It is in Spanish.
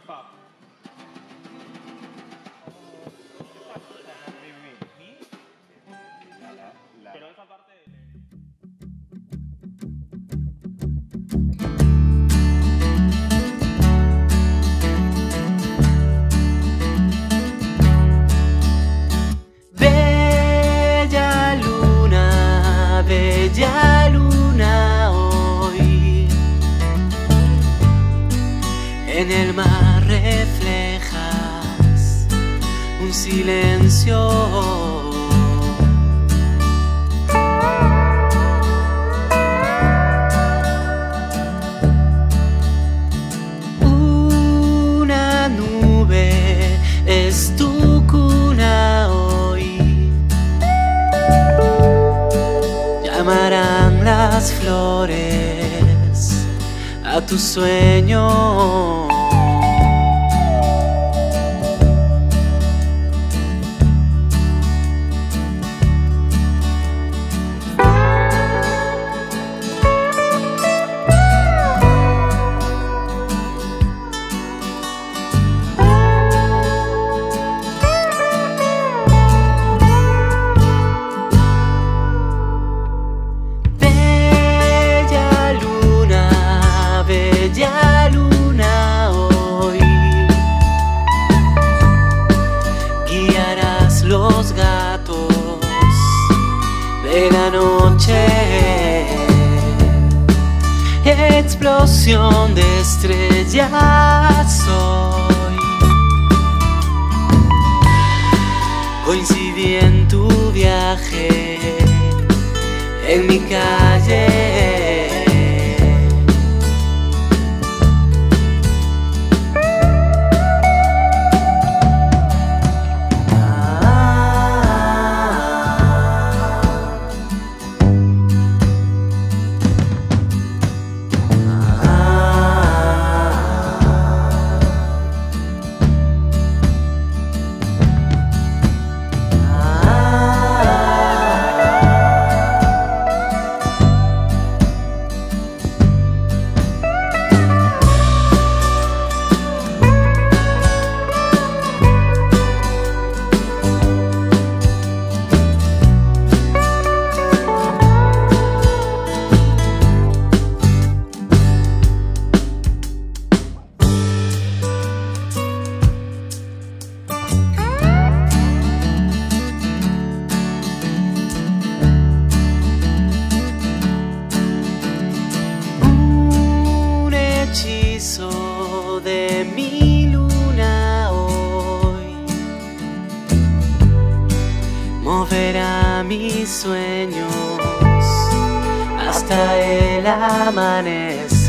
stop. Pero esa parte... Bella luna hoy, en el mar reflejas un silencio. Una nube es tu cuna hoy. Llamarán las flores a tu sueño. Bella luna hoy, guiarás los gatos de la noche. Explosión de estrellas hoy, coincidí en tu viaje en mi calle. De mi luna hoy moverá mis sueños hasta el amanecer.